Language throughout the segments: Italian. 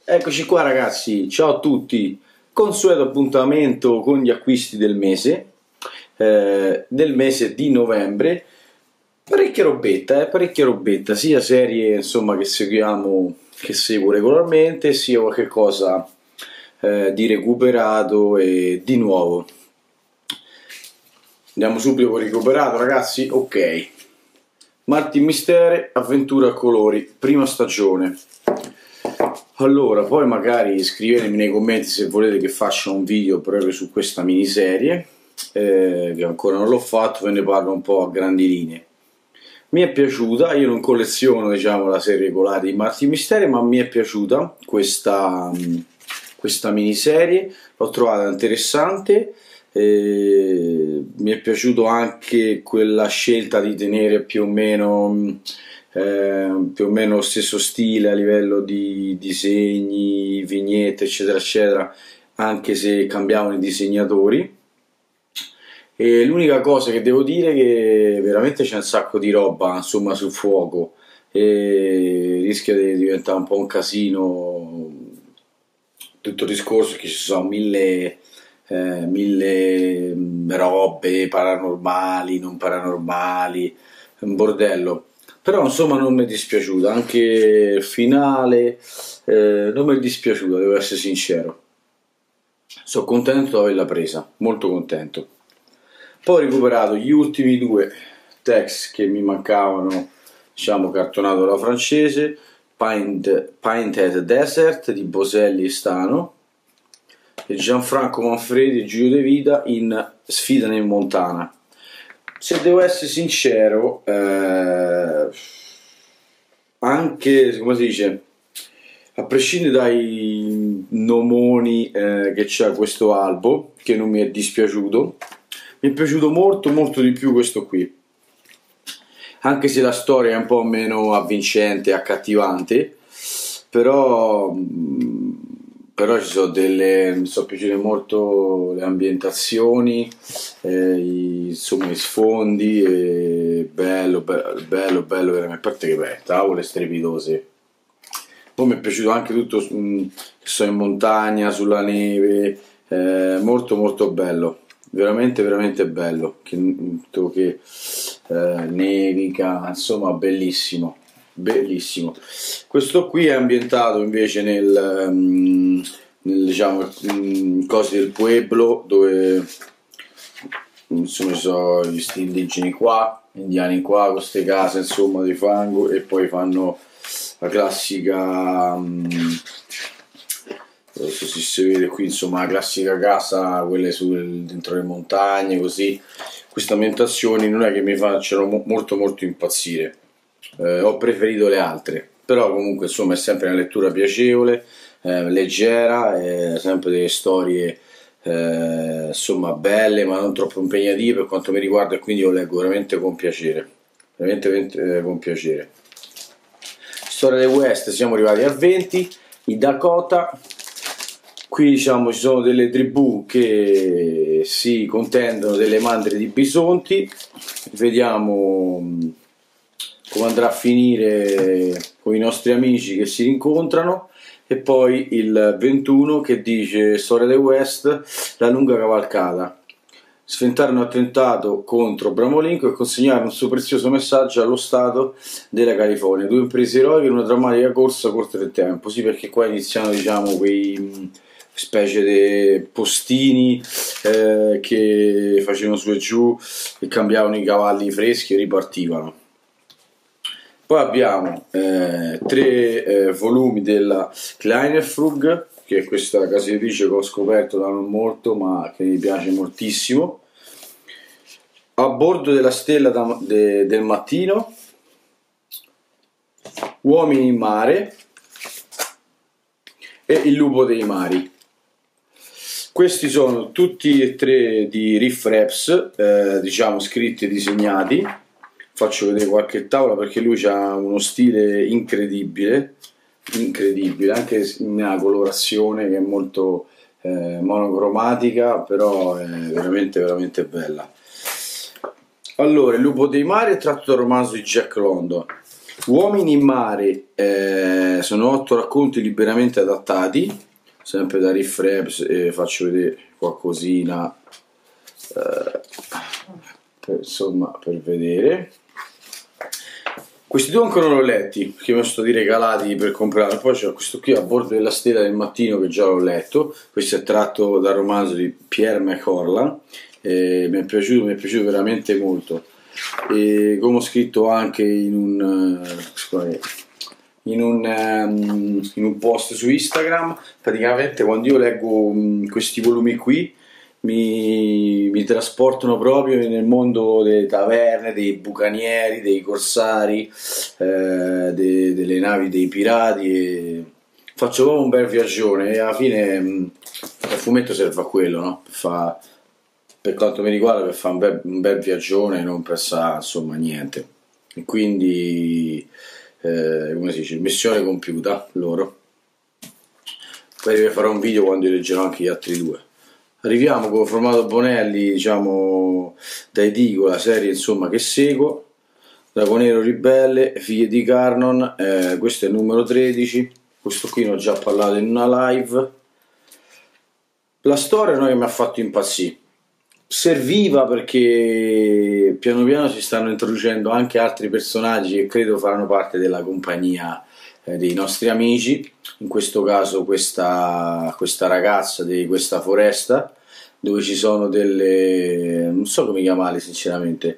Eccoci qua ragazzi, ciao a tutti, consueto appuntamento con gli acquisti del mese di novembre, parecchia robetta, sia serie insomma che seguiamo, che seguo regolarmente, sia qualche cosa di recuperato e di nuovo. Andiamo subito con recuperato ragazzi, ok. Martin Mystere, Avventura a colori, prima stagione. Allora, poi magari scrivetemi nei commenti se volete che faccia un video proprio su questa miniserie, che ancora non l'ho fatto, ve ne parlo un po' a grandi linee. Mi è piaciuta, io non colleziono diciamo la serie regolare di Martin Mystere, ma mi è piaciuta questa miniserie, l'ho trovata interessante. Mi è piaciuto anche quella scelta di tenere più o meno lo stesso stile a livello di disegni, vignette eccetera eccetera, anche se cambiavano i disegnatori. E l'unica cosa che devo dire è che veramente c'è un sacco di roba insomma sul fuoco e rischia di diventare un po' un casino tutto il discorso, che ci sono mille robe paranormali, non paranormali, un bordello. Però insomma non mi è dispiaciuta, anche il finale non mi è dispiaciuta, devo essere sincero. Sono contento di averla presa, molto contento. Poi ho recuperato gli ultimi due text che mi mancavano, diciamo cartonato alla francese, Painted Desert di Boselli e Stano, e Gianfranco Manfredi e Giulio De Vita in Sfida nel Montana. Se devo essere sincero, anche, come si dice, a prescindere dai nomoni che c'è questo albo, che non mi è dispiaciuto, mi è piaciuto molto molto di più questo qui. Anche se la storia è un po' meno avvincente e accattivante, però ci sono mi sono piaciute molto le ambientazioni, insomma i sfondi, e bello veramente, a parte che beh, tavole strepitose. Poi mi è piaciuto anche tutto che sono in montagna, sulla neve, molto molto bello, veramente veramente bello, che nevica, insomma bellissimo. Bellissimo. Questo qui è ambientato invece diciamo cosi del pueblo, dove insomma ci sono questi indigeni qua, indiani qua, queste case insomma di fango, e poi fanno la classica non so se si vede qui, insomma la classica casa, quelle dentro le montagne, così. Queste ambientazioni non è che mi facciano molto molto impazzire. Ho preferito le altre, però comunque insomma è sempre una lettura piacevole, leggera, sempre delle storie insomma belle ma non troppo impegnative per quanto mi riguarda, e quindi lo leggo veramente con piacere, veramente con piacere. Storia del West, siamo arrivati al 20, i Dakota. Qui diciamo ci sono delle tribù che si contendono delle mandrie di bisonti, vediamo come andrà a finire con i nostri amici che si rincontrano. E poi il 21 che dice Storia del West, la lunga cavalcata, sfentare un attentato contro Abramo Lincoln e consegnare un suo prezioso messaggio allo Stato della California, due imprese eroiche in una drammatica corsa corta del tempo. Sì, perché qua iniziano diciamo quei specie di postini che facevano su e giù e cambiavano i cavalli freschi e ripartivano. Poi abbiamo tre volumi della Kleiner Frug, che è questa casa editrice che ho scoperto da non molto ma che mi piace moltissimo. A bordo della stella del mattino, Uomini in mare e Il lupo dei mari. Questi sono tutti e tre di Riff Raps, diciamo scritti e disegnati. Faccio vedere qualche tavola perché lui ha uno stile incredibile, anche una colorazione che è molto monocromatica, però è veramente veramente bella. Allora, Il lupo dei mari è tratto dal romanzo di Jack London. Uomini in mare, sono 8 racconti liberamente adattati, sempre da Riff Raps, faccio vedere qualcosina, insomma, per vedere. Questi due ancora non l'ho letti, perché mi sono stati regalati per comprare. Poi c'è questo qui, A bordo della stella del mattino, che già l'ho letto. Questo è tratto dal romanzo di Pierre McCorlan. Mi è piaciuto veramente molto. E come ho scritto anche in un post su Instagram, praticamente quando io leggo questi volumi qui mi trasportano proprio nel mondo delle taverne, dei bucanieri, dei corsari, delle navi dei pirati, e faccio proprio un bel viaggione, e alla fine il fumetto serve a quello, no? Per quanto mi riguarda, per fare un bel viaggione, non per insomma niente. E quindi come si dice, missione compiuta loro. Poi vi farò un video quando io leggerò anche gli altri due. Arriviamo con Formato Bonelli, diciamo, da edicola, serie insomma che seguo. Drago Nero Ribelle, Figlie di Carnon, questo è il numero 13, questo qui ne ho già parlato in una live. La storia non è che mi ha fatto impazzire, serviva perché piano piano si stanno introducendo anche altri personaggi che credo faranno parte della compagnia dei nostri amici, in questo caso questa ragazza di questa foresta, dove ci sono delle, non so come chiamarle sinceramente,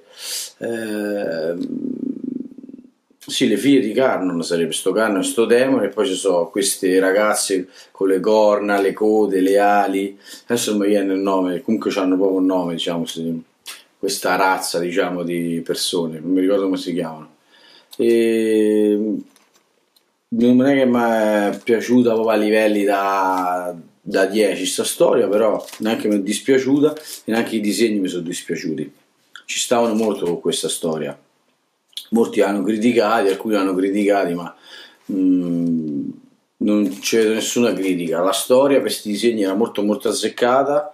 sì, le figlie di Carnon sarebbe sto Carnon e sto demone, e poi ci sono queste ragazze con le corna, le code, le ali, adesso non mi viene il nome, comunque hanno proprio un nome, diciamo, questa razza, diciamo, di persone, non mi ricordo come si chiamano. E non è che mi è piaciuta proprio a livelli da 10 sta storia, però neanche mi è dispiaciuta e neanche i disegni mi sono dispiaciuti. Ci stavano molto con questa storia. Molti hanno criticati, alcuni hanno criticati, ma non c'è nessuna critica. La storia per questi disegni era molto molto azzeccata.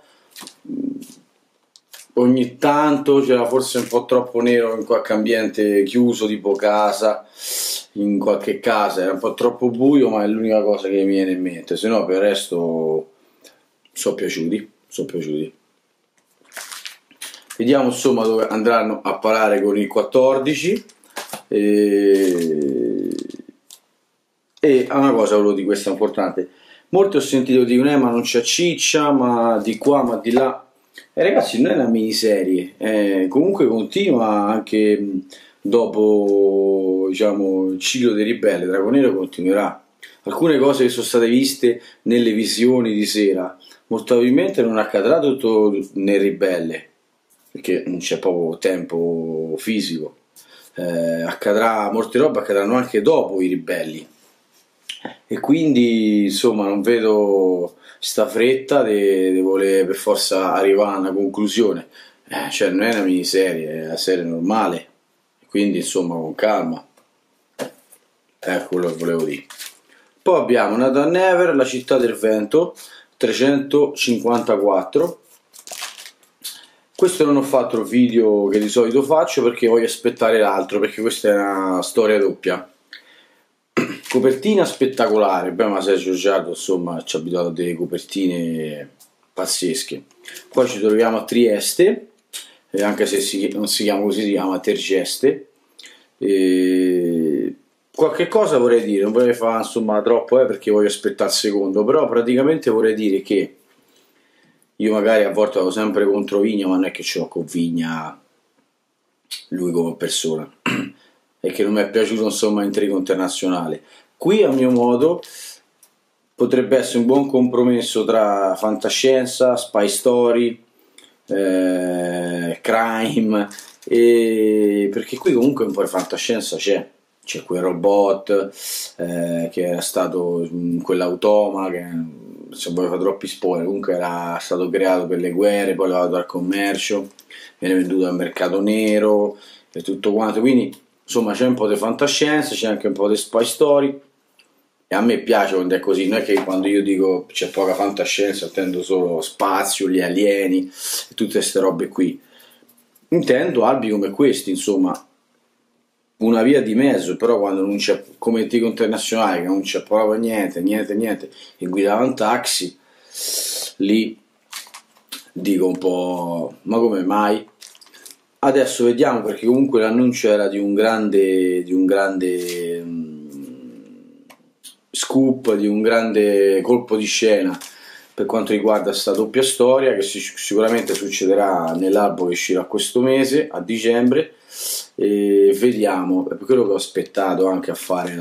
Ogni tanto c'era forse un po' troppo nero in qualche ambiente chiuso, tipo casa, in qualche casa era un po' troppo buio, ma è l'unica cosa che mi viene in mente, se no per il resto sono piaciuti. Vediamo insomma dove andranno a parare con il 14. E una cosa volevo dire, questa è importante. Molti ho sentito dire ma non c'è ciccia, ma di qua, ma di là. Ragazzi, non è una miniserie, comunque continua anche dopo, diciamo, il ciclo dei ribelli. Drago Nero continuerà. Alcune cose che sono state viste nelle visioni di sera molto probabilmente non accadrà tutto nel ribelle, perché non c'è proprio tempo fisico. Molte robe accadranno anche dopo i ribelli, e quindi insomma non vedo sta fretta di voler per forza arrivare a una conclusione. Cioè non è una miniserie, è una serie normale, quindi insomma con calma, è quello che volevo dire. Poi abbiamo Nathan Never, La città del vento, 354. Questo non ho fatto il video che di solito faccio perché voglio aspettare l'altro, perché questa è una storia doppia. Copertina spettacolare, beh, ma Sergio Giardo insomma ci ha abituato a delle copertine pazzesche. Poi ci troviamo a Trieste, anche se non si chiama così, si chiama Tergeste. Qualche cosa vorrei dire, non vorrei fare insomma troppo perché voglio aspettare il secondo, però praticamente vorrei dire che io magari a volte vado sempre contro Vigna, ma non è che ce l'ho con Vigna lui come persona, e che non mi è piaciuto insomma Intrigo Internazionale. Qui a mio modo potrebbe essere un buon compromesso tra fantascienza, spy story, crime, perché qui comunque un po' di fantascienza c'è quel robot che era stato quell'automa che, se vuoi fare troppi spoiler, comunque era stato creato per le guerre, poi levato al commercio, viene venduto al mercato nero e tutto quanto, quindi insomma c'è un po' di fantascienza, c'è anche un po' di spy story, e a me piace quando è così, non è che quando io dico c'è poca fantascienza intendo solo spazio, gli alieni e tutte queste robe qui, intendo albi come questi, insomma, una via di mezzo, però quando non c'è, come dico internazionale, che non c'è proprio niente, e guidava un taxi, lì dico un po', ma come mai? Adesso vediamo, perché comunque l'annuncio era di un grande scoop, di un grande colpo di scena per quanto riguarda questa doppia storia, che sicuramente succederà nell'albo che uscirà questo mese, a dicembre, e vediamo, è per quello che ho aspettato anche a fare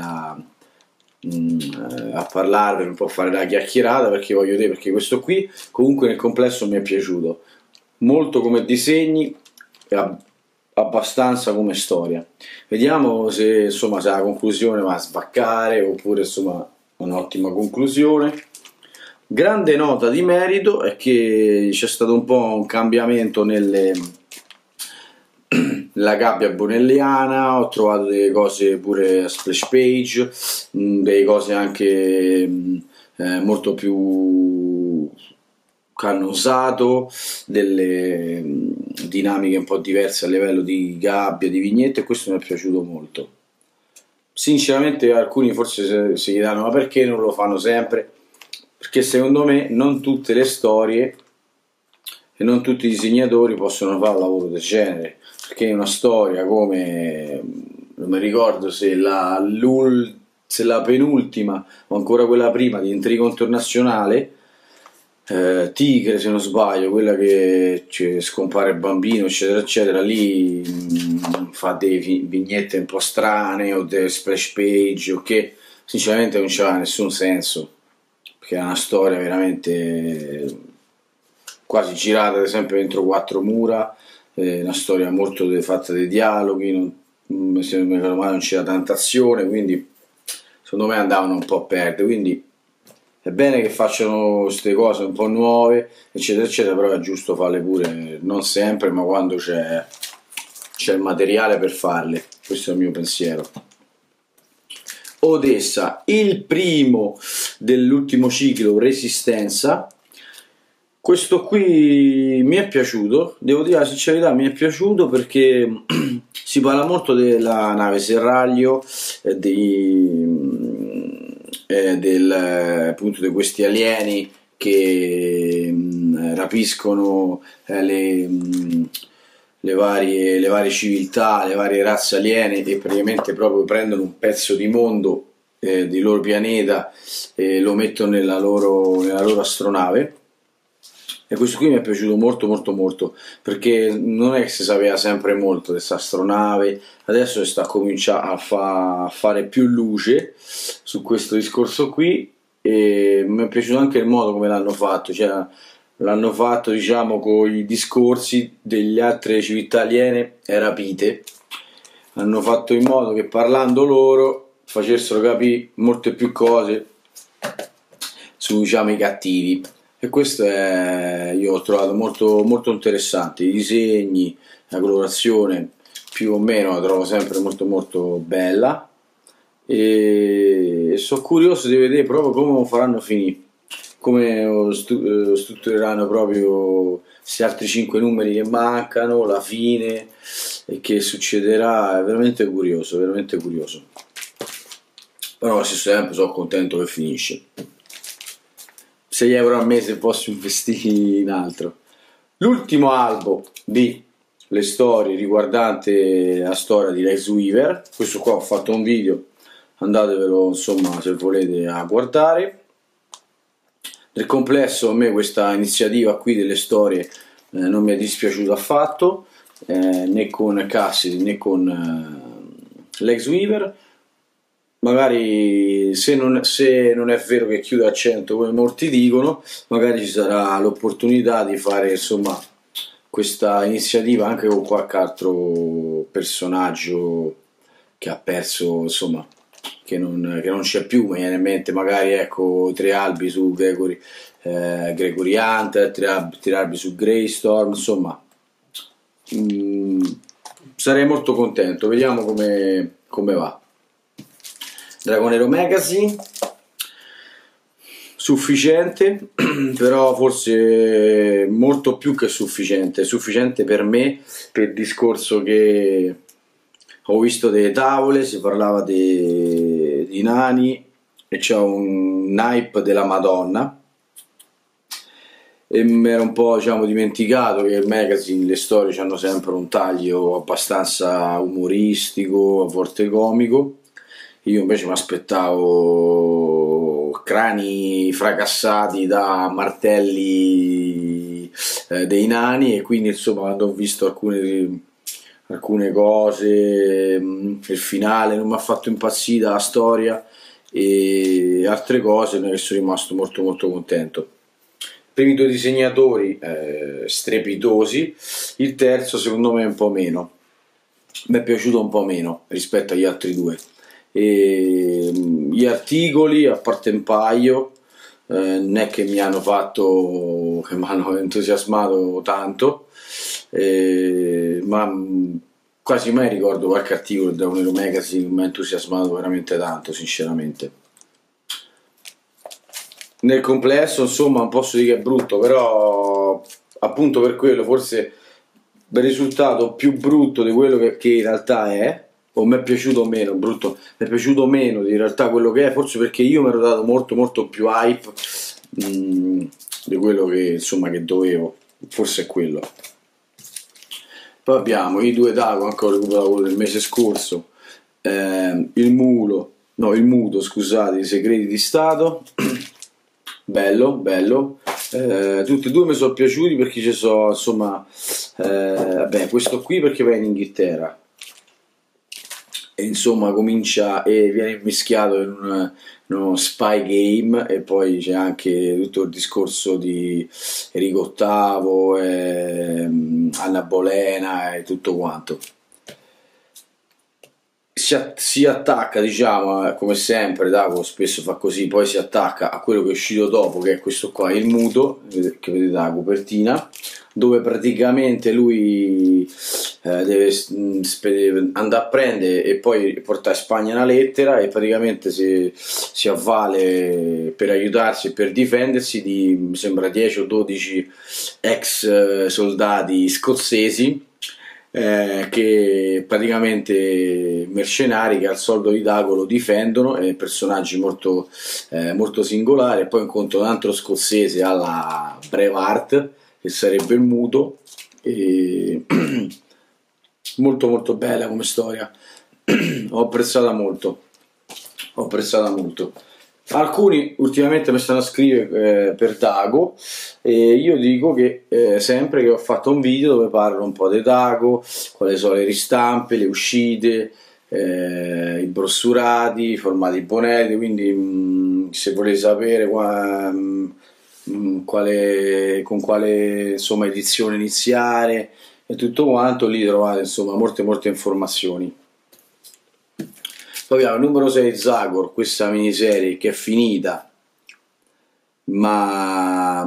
a parlarvi, un po' a fare la chiacchierata, perché voglio dire, perché questo qui comunque nel complesso mi è piaciuto molto come disegni e abbastanza come storia. Vediamo se insomma se la conclusione va a sbaccare oppure insomma un'ottima conclusione. Grande nota di merito è che c'è stato un po' un cambiamento nella gabbia bonelliana, ho trovato delle cose pure a splash page, delle cose anche molto più che hanno usato, delle dinamiche un po' diverse a livello di gabbia, di vignette, e questo mi è piaciuto molto. Sinceramente alcuni forse si chiedono ma perché non lo fanno sempre? Perché secondo me non tutte le storie e non tutti i disegnatori possono fare un lavoro del genere, perché una storia come, non mi ricordo se la penultima o ancora quella prima di Intrigo Internazionale, Tigre se non sbaglio, quella che scompare il bambino eccetera eccetera, lì fa delle vignette un po' strane o delle splash page, che sinceramente non c'ha nessun senso, perché è una storia veramente quasi girata ad esempio dentro quattro mura, una storia molto fatta dei dialoghi, se non mi ricordo male non c'era tanta azione, quindi secondo me andavano un po' a perdere, quindi è bene che facciano queste cose un po' nuove eccetera eccetera, però è giusto farle pure, non sempre, ma quando c'è il materiale per farle. Questo è il mio pensiero. Odessa, il primo dell'ultimo ciclo, Resistenza. Questo qui mi è piaciuto, devo dire la sincerità, mi è piaciuto perché si parla molto della nave serraglio, appunto di questi alieni che rapiscono le varie civiltà, le varie razze aliene, e praticamente proprio prendono un pezzo di mondo del loro pianeta e lo mettono nella loro astronave. E questo qui mi è piaciuto molto, perché non è che si sapeva sempre molto di questa astronave, adesso si sta cominciando a fare più luce su questo discorso qui, e mi è piaciuto anche il modo come l'hanno fatto, cioè l'hanno fatto diciamo con i discorsi delle altre civiltà aliene rapite, hanno fatto in modo che parlando loro facessero capire molte più cose su diciamo i cattivi. E questo io ho trovato molto interessante, i disegni, la colorazione più o meno la trovo sempre molto bella, e sono curioso di vedere proprio come lo faranno finire, come struttureranno proprio questi altri 5 numeri che mancano, la fine e che succederà. È veramente curioso, però allo stesso tempo sono contento che finisce. 6 euro al mese posso investire in altro. L'ultimo albo di le storie riguardante la storia di Lex Weaver, questo qua ho fatto un video, andatevelo insomma se volete a guardare. Nel complesso a me questa iniziativa qui delle storie non mi è dispiaciuta affatto, né con Cassidy né con Lex Weaver. Magari se non è vero che chiude a 100 come molti dicono, magari ci sarà l'opportunità di fare insomma questa iniziativa anche con qualche altro personaggio che ha perso, insomma che non c'è più. Mi viene in mente magari ecco 3 albi su Gregory Hunter, 3 albi su Greystorm, insomma sarei molto contento, vediamo come va. Dragonero Magazine, sufficiente, però forse molto più che sufficiente per me, per il discorso che Ho visto delle tavole, si parlava di nani e c'è un hype della Madonna. E mi ero un po', diciamo, dimenticato che il magazine, le storie hanno sempre un taglio abbastanza umoristico, a volte comico. Io invece mi aspettavo crani fracassati da martelli dei nani, e quindi insomma quando ho visto alcune cose, il finale non mi ha fatto impazzire la storia, e altre cose ne sono rimasto molto molto contento. Primi due disegnatori strepitosi, il terzo secondo me un po' meno, mi è piaciuto un po' meno rispetto agli altri due. E, gli articoli, a parte un paio, non è che mi hanno fatto, che mi hanno entusiasmato tanto, ma quasi mai ricordo qualche articolo da un Euro Magazine che mi ha entusiasmato veramente tanto, sinceramente. Nel complesso, insomma, non posso dire che è brutto, però appunto per quello forse il risultato più brutto di quello che in realtà è, o mi è piaciuto meno, brutto, mi è piaciuto meno di in realtà quello che è, forse perché io mi ero dato molto molto più hype di quello che insomma che dovevo, forse è quello. Poi abbiamo i due Dago, ancora recuperato quello del mese scorso, il muto, scusate, i segreti di Stato. Bello, bello. Tutti e due mi sono piaciuti perché ci sono, insomma, vabbè, questo qui perché va in Inghilterra e insomma comincia e viene mischiato in uno spy game, e poi c'è anche tutto il discorso di Enrico VIII, Anna Bolena e tutto quanto. Si attacca, diciamo, come sempre, Dago spesso fa così, poi si attacca a quello che è uscito dopo, che è questo qua, il muto, che vedete la copertina, dove praticamente lui deve andare a prendere e poi portare in Spagna una lettera, e praticamente si avvale per aiutarsi e per difendersi di, mi sembra, 10 o 12 ex soldati scozzesi, che praticamente mercenari che al soldo di Dago lo difendono, personaggi molto, molto singolari. E poi incontro un altro scozzese alla Brevard, che sarebbe il muto, e molto molto bella come storia. Ho apprezzata molto, ho apprezzata molto. Alcuni ultimamente mi stanno a scrivere per Dago, e io dico che sempre che ho fatto un video dove parlo un po' di Dago, quali sono le ristampe, le uscite, i brossurati, i formati boneti, quindi se volete sapere con quale insomma, edizione iniziare e tutto quanto, lì trovate insomma molte molte informazioni. Poi abbiamo il numero 6 Zagor, questa miniserie che è finita, ma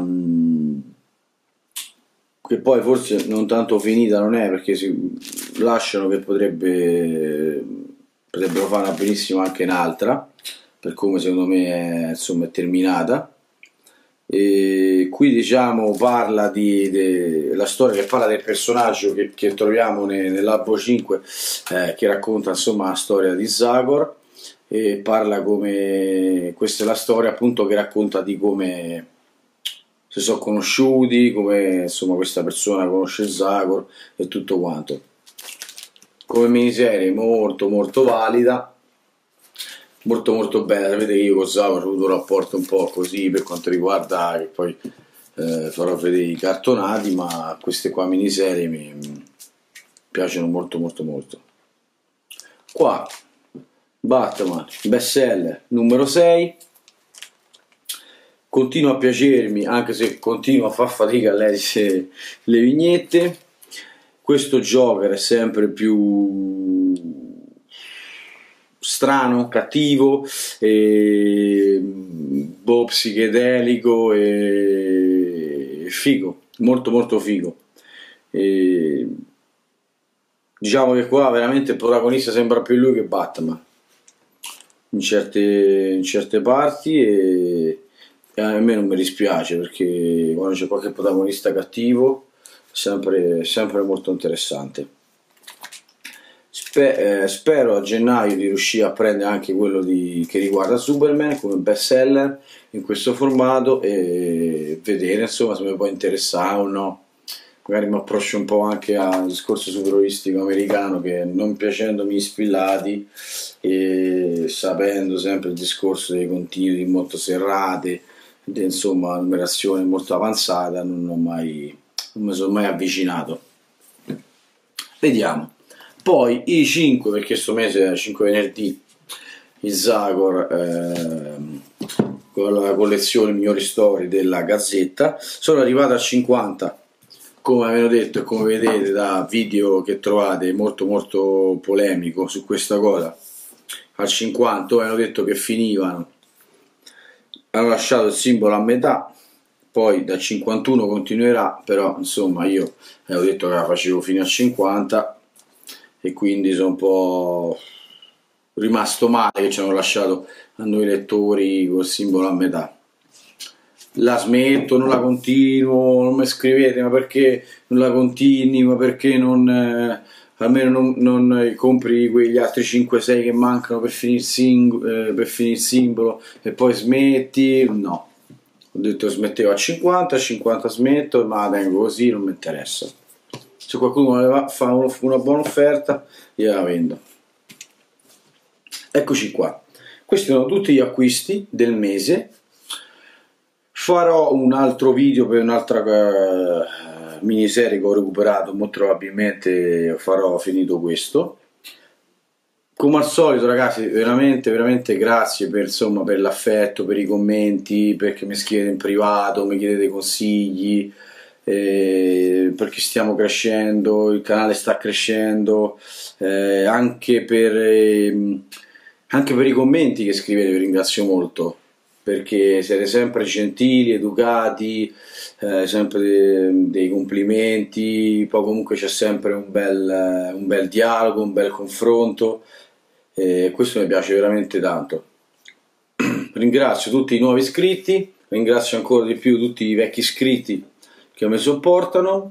che poi forse non tanto finita non è, perché si lasciano che potrebbero fare benissimo anche un'altra, per come secondo me è, insomma, è terminata. E qui diciamo parla la storia che parla del personaggio che troviamo nell'albo 5, che racconta insomma la storia di Zagor, e parla come questa è la storia appunto che racconta di come si sono conosciuti, come insomma questa persona conosce Zagor e tutto quanto. Come miniserie molto molto valida, molto molto bella. Sapete che io con Zagor ho avuto un rapporto un po' così per quanto riguarda, che poi farò vedere i cartonati, ma queste qua miniserie mi piacciono molto molto molto. Qua Batman bestseller numero 6, continua a piacermi anche se continuo a far fatica a leggere le vignette. Questo Joker è sempre più strano, cattivo, psichedelico e figo, molto molto figo. Diciamo che qua veramente il protagonista sembra più lui che Batman in certe parti, e a me non mi dispiace, perché quando c'è qualche protagonista cattivo è sempre molto interessante. spero a gennaio di riuscire a prendere anche quello che riguarda Superman come best seller in questo formato e vedere insomma se mi può interessare o no. Magari mi approccio un po' anche al discorso supereristico americano, che non piacendomi gli spillati e sapendo sempre il discorso dei continui molto serrate, insomma numerazione molto avanzata, non mi sono mai avvicinato. Vediamo. Poi i 5, perché questo mese è 5 venerdì, il Zagor con la collezione migliori storie della Gazzetta, sono arrivato a 50, come avevo detto e come vedete da video che trovate molto polemico su questa cosa. Al 50 avevano detto che finivano, hanno lasciato il simbolo a metà, poi da 51 continuerà, però insomma io avevo detto che la facevo fino a 50 e quindi sono un po' rimasto male che ci hanno lasciato a noi lettori col simbolo a metà. La smetto, non la continuo, non mi scrivete ma perché non la continui, ma perché non almeno non compri quegli altri 5-6 che mancano per finire il simbolo e poi smetti. No, ho detto smettevo a 50 smetto, ma la tengo così, non mi interessa. Se qualcuno fa una buona offerta gliela vendo. Eccoci qua, questi sono tutti gli acquisti del mese. Farò un altro video per un'altra miniserie che ho recuperato, molto probabilmente farò finito questo. Come al solito ragazzi, veramente grazie per l'affetto, per i commenti, perché mi scrivete in privato, mi chiedete consigli, perché stiamo crescendo, il canale sta crescendo, anche per i commenti che scrivete vi ringrazio molto, perché siete sempre gentili, educati, sempre dei complimenti, poi comunque c'è sempre un bel dialogo, un bel confronto e questo mi piace veramente tanto. Ringrazio tutti i nuovi iscritti, ringrazio ancora di più tutti i vecchi iscritti che mi sopportano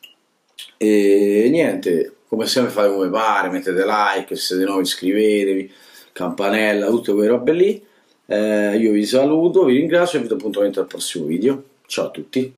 e niente, come sempre fate come pare, mettete like, se siete nuovi iscrivetevi, campanella, tutte quelle robe lì. Io vi saluto, vi ringrazio e vi do appuntamento al prossimo video. Ciao a tutti.